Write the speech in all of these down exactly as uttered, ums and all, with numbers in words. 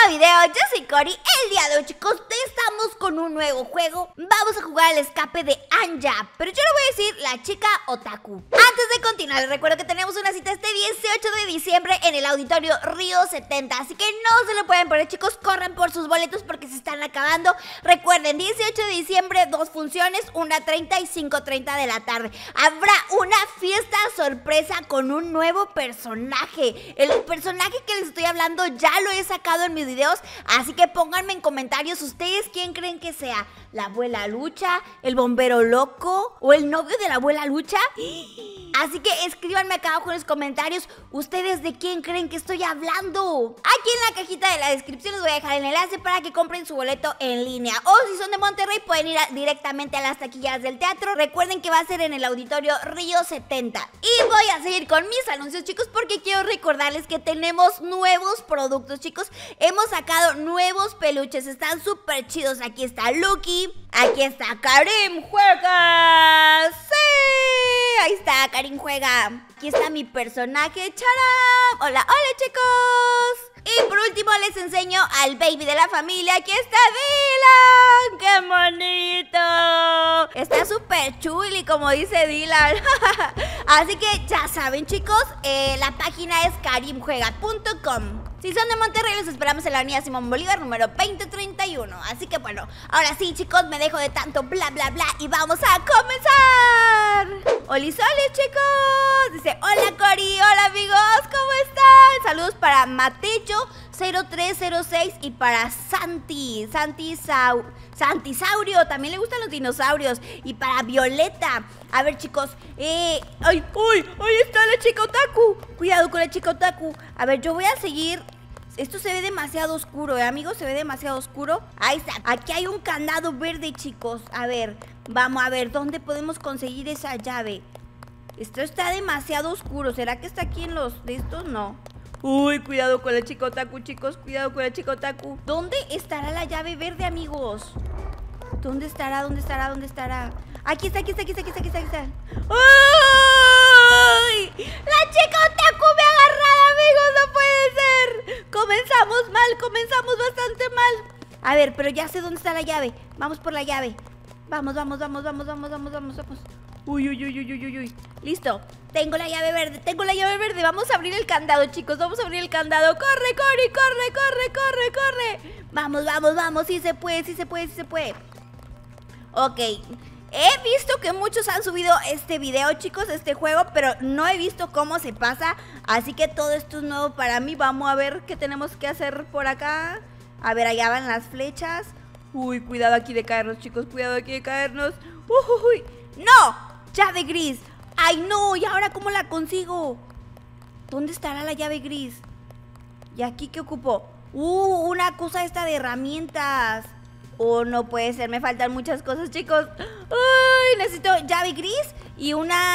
nuevo video, yo soy Cori. El día de hoy, chicos, estamos con un nuevo juego. Vamos a jugar al escape de Anja, pero yo le voy a decir la chica otaku. Antes de continuar, les recuerdo que tenemos una cita este dieciocho de diciembre en el auditorio Río setenta, así que no se lo pueden perder, chicos. Corran por sus boletos porque se están acabando. Recuerden, dieciocho de diciembre, dos funciones, una treinta y cinco treinta de la tarde. Habrá una fiesta sorpresa con un nuevo personaje. El personaje que les estoy hablando ya lo he sacado en mis videos, así que pónganme en comentarios ustedes quién creen que sea. ¿La abuela Lucha? ¿El bombero loco? ¿O el novio de la abuela Lucha? Así que escríbanme acá abajo en los comentarios ustedes de quién creen que estoy hablando. Aquí en la cajita de la descripción les voy a dejar el enlace para que compren su boleto en línea. O si son de Monterrey pueden ir a, directamente a las taquillas del teatro. Recuerden que va a ser en el auditorio Río setenta. Y voy a seguir con mis anuncios, chicos, porque quiero recordarles que tenemos nuevos productos, chicos. Hemos sacado nuevos peluches, están súper chidos. Aquí está Lucky, aquí está Karim Juega. ¡Sí! Ahí está, Karim Juega. Aquí está mi personaje, ¡Charam! Hola, hola, chicos. Y por último les enseño al baby de la familia. Aquí está Dylan. ¡Qué bonito! Está súper chuli, como dice Dylan. Así que ya saben, chicos, eh, la página es karim juega punto com. Si son de Monterrey, los esperamos en la avenida Simón Bolívar, número veinte treinta y uno. Así que bueno, ahora sí, chicos, me dejo de tanto bla bla bla y vamos a comenzar. ¡Holis, holis, chicos! Dice, hola Cori, hola amigos, ¿cómo están? Saludos para Matecho cero tres cero seis y para Santi, Santi Sau, Santisaurio, también le gustan los dinosaurios. Y para Violeta. A ver, chicos, eh, ay, uy, ahí está la chica otaku. Cuidado con la chica otaku. A ver, yo voy a seguir. Esto se ve demasiado oscuro, ¿eh, amigos? Se ve demasiado oscuro. Ahí está, aquí hay un candado verde, chicos. A ver, vamos a ver, ¿dónde podemos conseguir esa llave? Esto está demasiado oscuro. ¿Será que está aquí en los de estos? No. Uy, cuidado con la chica otaku, chicos. Cuidado con la chica otaku. ¿Dónde estará la llave verde, amigos? ¿Dónde estará? ¿Dónde estará? ¿Dónde estará? Aquí está, aquí está, aquí está, aquí está, aquí está, aquí está. ¡Uy! ¡La chica otaku me ha agarrado, amigos! ¡No puede ser! Comenzamos mal, comenzamos bastante mal. A ver, pero ya sé dónde está la llave. Vamos por la llave. Vamos, vamos, vamos, vamos, vamos, vamos, vamos, vamos. Uy, uy, uy, uy, uy, uy. Listo. Tengo la llave verde, tengo la llave verde. Vamos a abrir el candado, chicos. Vamos a abrir el candado. ¡Corre, corre, corre, corre, corre, corre! Vamos, vamos, vamos. Sí se puede, sí se puede, sí se puede. Ok. He visto que muchos han subido este video, chicos, este juego, pero no he visto cómo se pasa. Así que todo esto es nuevo para mí. Vamos a ver qué tenemos que hacer por acá. A ver, allá van las flechas. Uy, cuidado aquí de caernos, chicos. Cuidado aquí de caernos. Uy, ¡no! Llave gris. ¡Ay, no! ¿Y ahora cómo la consigo? ¿Dónde estará la llave gris? ¿Y aquí qué ocupo? ¡Uh! Una cosa esta de herramientas. Oh, no puede ser, me faltan muchas cosas, chicos. ¡Uy! Necesito llave gris y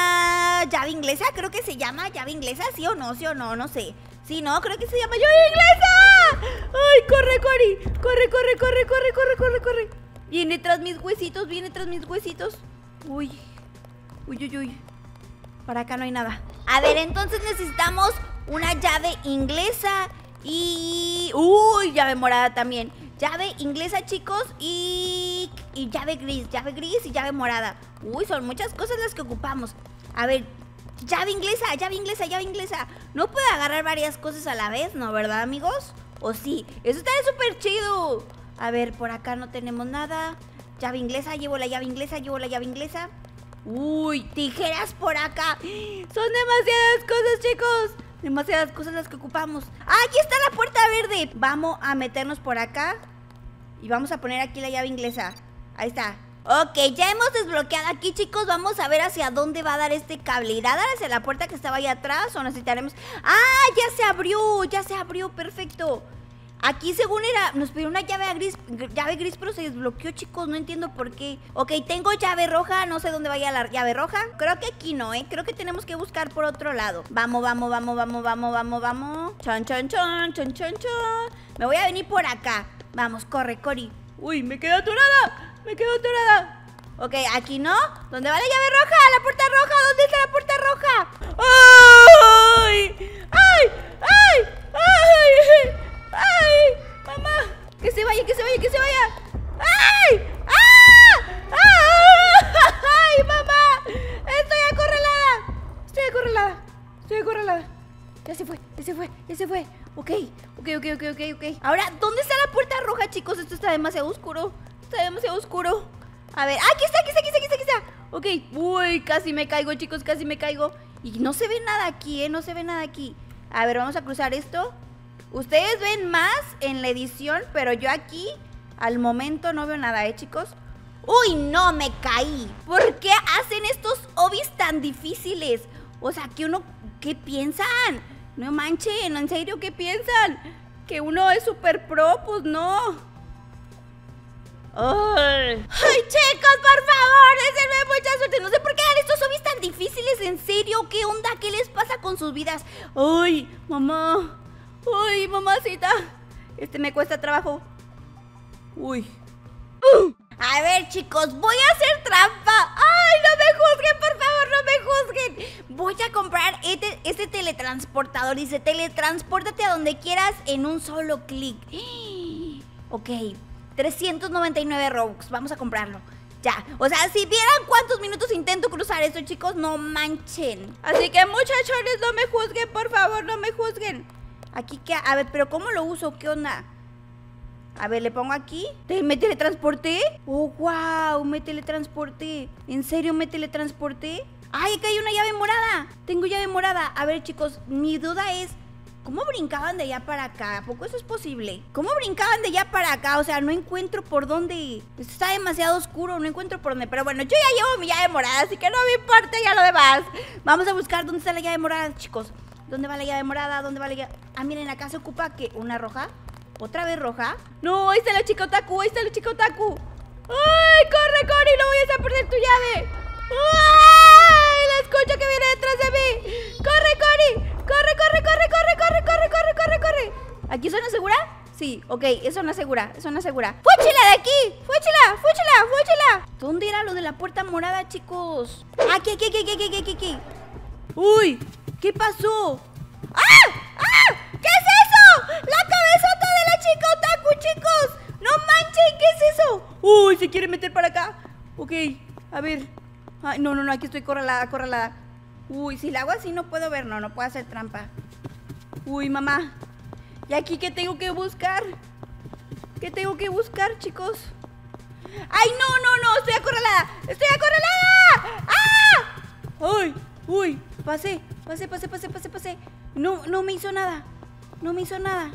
una llave inglesa, creo que se llama llave inglesa, ¿sí o no? ¿Sí o no? No sé. Sí, no, creo que se llama llave inglesa. ¡Ay, corre, Cori! ¡Corre, corre, corre, corre, corre, corre, corre! Viene tras mis huesitos, viene tras mis huesitos. Uy, uy, uy, uy. Por acá no hay nada. A ver, entonces necesitamos una llave inglesa y... ¡Uy! Llave morada también. Llave inglesa, chicos, y, y llave gris, llave gris y llave morada. Uy, son muchas cosas las que ocupamos. A ver, llave inglesa, llave inglesa, llave inglesa. No puedo agarrar varias cosas a la vez, ¿no? ¿Verdad, amigos? ¿O sí? Eso está súper chido. A ver, por acá no tenemos nada. Llave inglesa, llevo la llave inglesa, llevo la llave inglesa. Uy, tijeras por acá. Son demasiadas cosas, chicos. Demasiadas cosas las que ocupamos. ¡Ah, aquí está la puerta verde! Vamos a meternos por acá y vamos a poner aquí la llave inglesa. Ahí está. Ok, ya hemos desbloqueado aquí, chicos. Vamos a ver hacia dónde va a dar este cable. ¿Irá a dar hacia la puerta que estaba ahí atrás o necesitaremos...? ¡Ah, ya se abrió! Ya se abrió, perfecto. Aquí según era, nos pidió una llave gris, llave gris, pero se desbloqueó, chicos, no entiendo por qué. Ok, tengo llave roja, no sé dónde vaya la llave roja. Creo que aquí no, ¿eh? Creo que tenemos que buscar por otro lado. Vamos, vamos, vamos, vamos, vamos, vamos, vamos. Chon, chon, chon, chon, chon, chon. Me voy a venir por acá. Vamos, corre, Cori. Uy, me quedo atorada, me quedo atorada. Ok, aquí no. ¿Dónde va la llave roja? La puerta roja, ¿dónde está la puerta roja? ¡Ay! ¡Ay! ¡Ay! ¡Ay! ¡Ay! ¡Mamá! que se vaya! ¡Ay! ¡Ah! ¡Ah! ¡Ay, mamá! Estoy acorralada. Estoy acorralada. Estoy acorralada. Ya se fue, ya se fue, ya se fue. Ok, ok, ok, ok, ok, ok. Ahora, ¿dónde está la puerta roja, chicos? Esto está demasiado oscuro. Está demasiado oscuro. A ver, aquí está, aquí está, aquí está, aquí está, aquí está. Ok, uy, casi me caigo, chicos, casi me caigo. Y no se ve nada aquí, ¿eh? No se ve nada aquí. A ver, vamos a cruzar esto. Ustedes ven más en la edición, pero yo aquí, al momento, no veo nada, ¿eh, chicos? ¡Uy, no! Me caí. ¿Por qué hacen estos obis tan difíciles? O sea, que uno... ¿Qué piensan? No manchen, ¿en serio qué piensan? ¿Que uno es super pro? Pues no. Ay. Ay, chicos, por favor, deseenme mucha suerte. No sé por qué dan estos obis tan difíciles, en serio. ¿Qué onda? ¿Qué les pasa con sus vidas? Ay, mamá. Ay, mamacita. Este me cuesta trabajo. Uy. Uh. A ver, chicos, voy a hacer trampa. Ay, no me juzguen, por favor, no me juzguen. Voy a comprar este, este teletransportador. Dice, teletranspórtate a donde quieras en un solo clic. Ok, trescientos noventa y nueve Robux. Vamos a comprarlo. Ya, o sea, si vieran cuántos minutos intento cruzar esto, chicos, no manchen. Así que, muchachones, no me juzguen, por favor, no me juzguen. Aquí que, a ver, pero ¿cómo lo uso? ¿Qué onda? A ver, le pongo aquí. ¿Me teletransporté? Oh, wow, me teletransporté. ¿En serio me teletransporté? ¡Ay, acá hay una llave morada! Tengo llave morada. A ver, chicos, mi duda es, ¿cómo brincaban de allá para acá? ¿A poco eso es posible? ¿Cómo brincaban de allá para acá? O sea, no encuentro por dónde. Esto está demasiado oscuro, no encuentro por dónde. Pero bueno, yo ya llevo mi llave morada, así que no me importa ya lo demás. Vamos a buscar dónde está la llave morada, chicos. ¿Dónde va la llave morada? ¿Dónde va la llave? Ah, miren, acá se ocupa, ¿qué? ¿Una roja? ¿Otra vez roja? No, ahí está la chica otaku, ahí está la chica otaku. ¡Ay, corre, Cory! ¡No vayas a perder tu llave! ¡Ay! La escucho que viene detrás de mí. ¡Corre, Cory! ¡Corre, corre, corre, corre, corre, corre, corre, corre, corre! ¿Aquí zona segura? Sí, ok, es zona segura, es zona segura. ¡Fúchila de aquí! ¡Fúchila, fúchila, fúchila! ¿Dónde era lo de la puerta morada, chicos? Aquí, aquí, aquí, aquí, aquí, aquí, aquí. ¡Uy! ¿Qué pasó? ¡Ah! ¡Ah! ¿Qué es eso? ¡La cabezota de la chica otaku, chicos! ¡No manchen! ¿Qué es eso? ¡Uy! Se quiere meter para acá. Ok, a ver. Ay, no, no, no, aquí estoy corralada, corralada. Uy, si la hago así no puedo ver, no, no puedo hacer trampa. Uy, mamá. ¿Y aquí qué tengo que buscar? ¿Qué tengo que buscar, chicos? ¡Ay, no, no, no! ¡Estoy acorralada! ¡Estoy acorralada! ¡Ah! ¡Ay! ¡Uy! Pasé, pasé, pasé, pasé, pasé, pasé. No, no me hizo nada. No me hizo nada.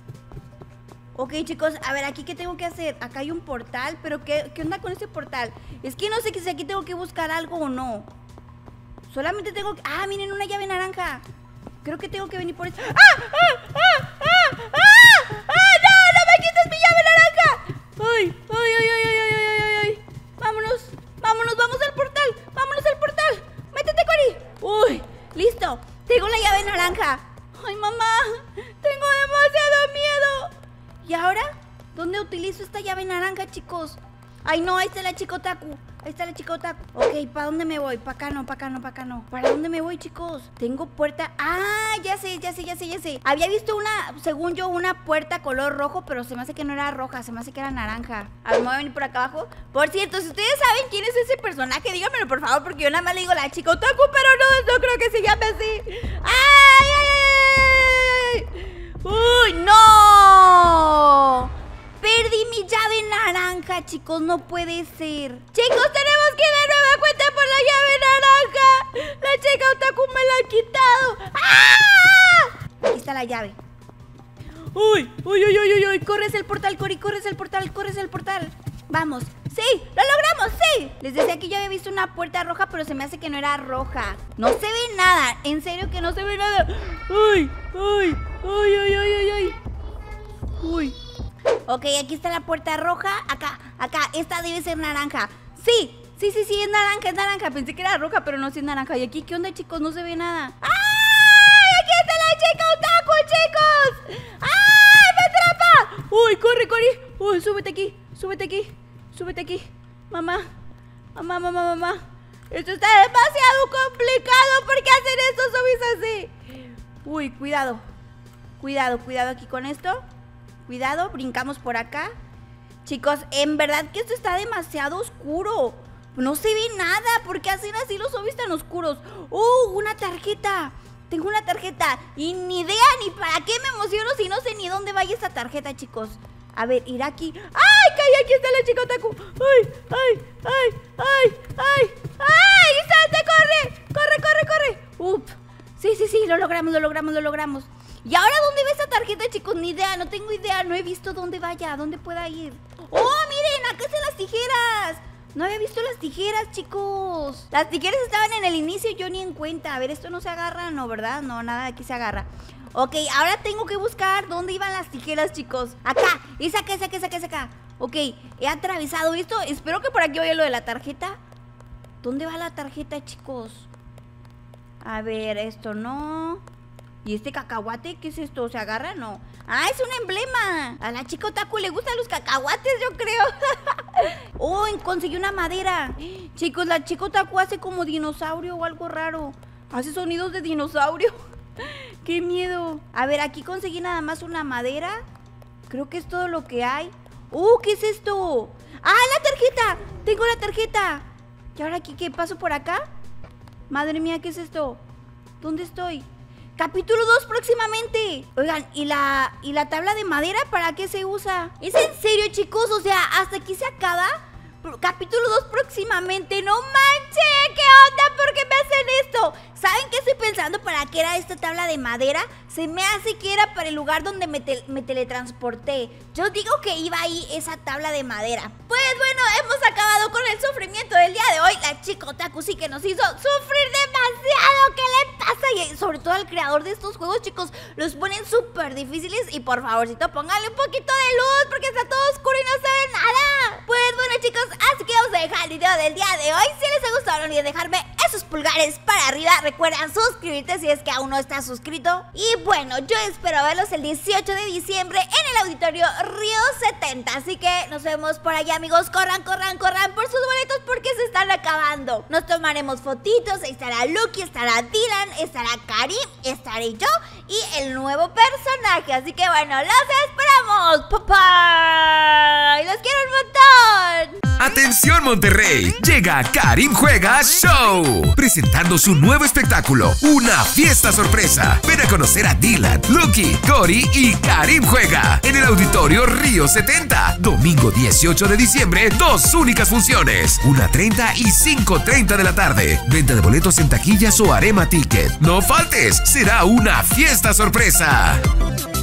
Ok, chicos, a ver, ¿aquí qué tengo que hacer? Acá hay un portal, pero ¿qué, qué onda con este portal? Es que no sé si aquí tengo que buscar algo o no. Solamente tengo que... Ah, miren, una llave naranja. Creo que tengo que venir por esto. ¡Ah! ¡Ah! ¡Ah! ¡Ah! ¡Ah! ¡Ah! ¡No! ¡No me quites mi llave naranja! ¡Ay! ¡Ay, ay, ay, ay, ay, ay, ay, ay! Vámonos, vámonos, vamos al portal. Vámonos al portal. Métete, Cory. Uy, listo. Tengo la llave naranja. Ay, mamá, tengo demasiado miedo. ¿Y ahora? ¿Dónde utilizo esta llave naranja, chicos? Ay, no, ahí está la chica otaku. Ahí está la chica otaku. Ok, ¿para dónde me voy? Para acá no, para acá no, para acá no. ¿Para dónde me voy, chicos? Tengo puerta... Ah, ya sé, ya sé, ya sé, ya sé. Había visto una, según yo, una puerta color rojo, pero se me hace que no era roja, se me hace que era naranja. A ver, me voy a venir por acá abajo. Por cierto, si ustedes saben quién es ese personaje, díganmelo, por favor, porque yo nada más le digo la chica otaku, pero no, no creo que se llame así. ¡Ay, ay, ay, ay! ¡Uy, no! Perdí mi llave naranja, chicos, no puede ser. Chicos, tenemos que ir de nueva cuenta por la llave naranja. La chica otaku me la ha quitado. ¡Ah! Aquí está la llave. Uy, uy, uy, uy, uy, uy. Corres el portal, Cory, corres el portal, corres el portal. Vamos, sí, lo logramos, sí. Les decía que yo había visto una puerta roja, pero se me hace que no era roja. No se ve nada, en serio que no se ve nada. Uy, uy, uy, uy, uy, uy, uy. Uy. Ok, aquí está la puerta roja. Acá, acá, esta debe ser naranja. Sí, sí, sí, sí, es naranja, es naranja. Pensé que era roja, pero no, sí es naranja. ¿Y aquí qué onda, chicos? No se ve nada. ¡Ay! Aquí está la chica otaku, chicos. ¡Ay, me atrapa! Uy, corre, Cory. Uy, súbete aquí, súbete aquí, súbete aquí. Mamá, mamá, mamá, mamá. Esto está demasiado complicado. ¿Por qué hacen estos zombies así? Uy, cuidado. Cuidado, cuidado aquí con esto. Cuidado, brincamos por acá. Chicos, en verdad que esto está demasiado oscuro. No se ve nada. ¿Por qué hacen así los zombies tan oscuros? ¡Uh! Una tarjeta. Tengo una tarjeta. Y ni idea ni para qué me emociono si no sé ni dónde vaya esa tarjeta, chicos. A ver, ir aquí. ¡Ay! ¡Caí! Aquí está la chica otaku. ¡Ay! ¡Ay! ¡Ay! ¡Ay! ¡Ay! ¡Ay! ¡Salte! ¡Corre! ¡Corre, corre, corre! ¡Up! Sí, sí, sí. Lo logramos, lo logramos, lo logramos. ¿Y ahora dónde va esa tarjeta, chicos? Ni idea, no tengo idea. No he visto dónde vaya, dónde pueda ir. ¡Oh, miren! Acá están las tijeras. No había visto las tijeras, chicos. Las tijeras estaban en el inicio y yo ni en cuenta. A ver, esto no se agarra, no, ¿verdad? No, nada de aquí se agarra. Ok, ahora tengo que buscar dónde iban las tijeras, chicos. Acá, es acá, es acá, es acá, es acá. Ok, he atravesado esto. Espero que por aquí vaya lo de la tarjeta. ¿Dónde va la tarjeta, chicos? A ver, esto no. ¿Y este cacahuate? ¿Qué es esto? ¿Se agarra? No. ¡Ah, es un emblema! A la chica otaku le gustan los cacahuates, yo creo. ¡Oh, conseguí una madera! Chicos, la chica otaku hace como dinosaurio o algo raro. Hace sonidos de dinosaurio. ¡Qué miedo! A ver, aquí conseguí nada más una madera. Creo que es todo lo que hay. ¡Uh, qué es esto! ¡Ah, la tarjeta! ¡Tengo la tarjeta! ¿Y ahora aquí qué? ¿Paso por acá? Madre mía, ¿qué es esto? ¿Dónde estoy? Capítulo dos próximamente. Oigan, ¿y la, ¿y la tabla de madera para qué se usa? ¿Es en serio, chicos? O sea, ¿hasta aquí se acaba? Capítulo dos próximamente. ¡No manches! ¿Qué onda? ¿Por qué me hacen esto? ¿Saben qué estoy pensando? ¿Para qué era esta tabla de madera? Se me hace que era para el lugar donde me, te me teletransporté. Yo digo que iba ahí esa tabla de madera. Pues bueno, hemos acabado con el sufrimiento del día de hoy. La chica otaku sí que nos hizo sufrir demasiado. ¿Qué le pasa? Y sobre todo al creador de estos juegos, chicos, los ponen súper difíciles. Y por favorcito, pónganle un poquito de luz porque está todo oscuro y no se ve nada. Pues bueno, chicos, así que vamos a dejar el video del día de hoy. Si les ha gustado, no olviden dejarme esos pulgares para arriba. Recuerden suscribirte si es que aún no estás suscrito. Y bueno, yo espero verlos el dieciocho de diciembre en el Auditorio Río setenta. Así que nos vemos por allá, amigos. Corran, corran, corran por sus boletos porque se están acabando. Nos tomaremos fotitos. Estará Lucky, estará Dylan, estará Karim, estaré yo y el nuevo personaje. Así que bueno, los esperamos. ¡Papá! ¡Los quiero un montón! ¡Atención, Monterrey! Llega Karim Juega Show, presentando su nuevo espectáculo, una fiesta sorpresa. Ven a conocer a Dylan, Lucky, Cory y Karim Juega en el Auditorio Río setenta. Domingo dieciocho de diciembre, dos únicas funciones, una treinta y cinco treinta de la tarde. Venta de boletos en taquillas o Arema Ticket. No faltes, será una fiesta sorpresa.